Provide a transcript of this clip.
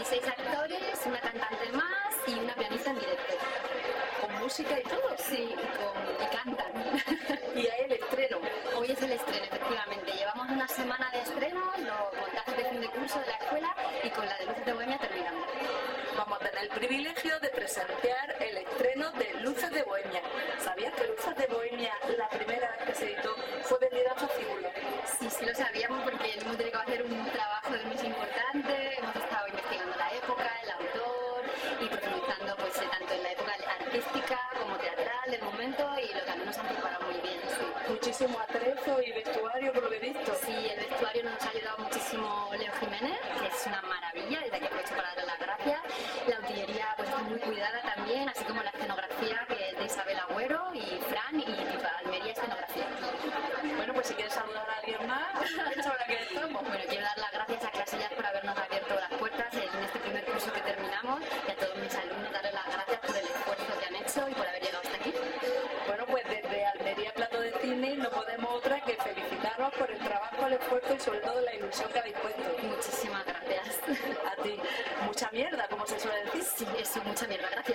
6 actores, una cantante más y una pianista en directo. ¿Con música y todo? Sí, y cantan. Y hay el estreno. Hoy es el estreno, efectivamente. Llevamos una semana de estrenos, los montajes de fin de curso de la escuela y con la de Luces de Bohemia terminando. Vamos a tener el privilegio de presenciar el estreno de Luces de Bohemia. ¿Sabías que Luces de Bohemia, la primera vez que se editó, fue vendida a fascículos? Sí lo sabíamos porque hemos tenido que hacer un trabajo de muy importante, hemos estado investigando la época, el autor y profundizando pues, tanto en la época artística como teatral del momento y lo que a mí nos han preparado muy bien. Sí. Muchísimo atrezo y vestuario, por lo que he visto. Sí, el vestuario nos ha ayudado muchísimo Leo Jiménez, que es una maravilla, desde aquí aprovecho para darle las gracias. La utilería pues, está muy cuidada también, así como la escenografía que es de Isabel Agüero y Fran y Pipa Almería Escenografía. Bueno, pues si quieres saludar a alguien más, aprovecha ahora que estamos. Bueno, quiero dar las gracias a Clasellas por habernos abierto las puertas en este primer curso que terminamos y a todos mis alumnos darles las gracias por el esfuerzo que han hecho y por haber llegado hasta aquí. Bueno, pues desde Almería Plato de Cine no podemos otra que felicitaros por el trabajo, el esfuerzo y sobre todo la ilusión que habéis puesto. Muchísimas gracias. A ti. Mucha mierda, como se suele decir. Sí, eso, mucha mierda. Gracias.